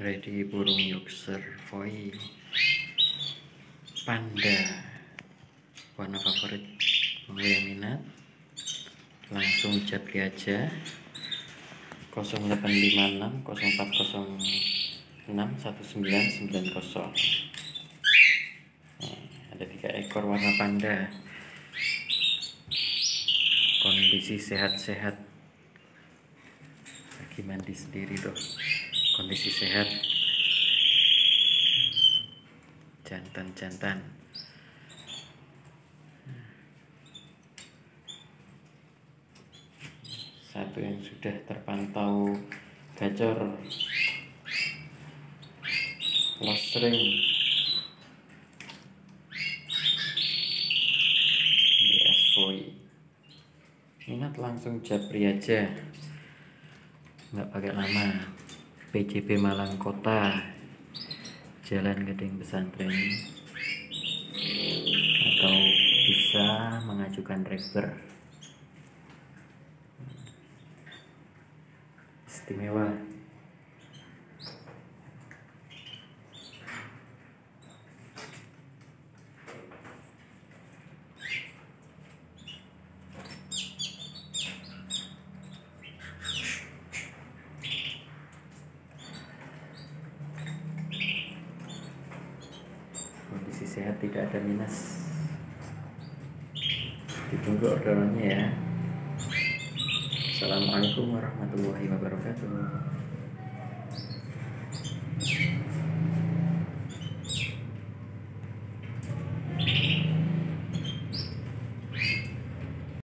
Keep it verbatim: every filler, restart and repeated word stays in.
Ready burung Yorkshire foil panda, warna favorit. Mau yang minat langsung japri aja nol delapan lima enam nol empat nol enam satu sembilan sembilan nol. Nah, ada tiga ekor warna panda, kondisi sehat-sehat, lagi mandi sendiri tuh, kondisi sehat, jantan-jantan. Satu yang sudah terpantau gacor, lost ring, minat langsung japri aja, nggak pakai lama. P J B Malang Kota, Jalan Gading Pesantren, atau bisa mengajukan rekber. Istimewa. Kondisi sehat, tidak ada minus. Ditunggu orderannya ya. Assalamualaikum warahmatullahi wabarakatuh.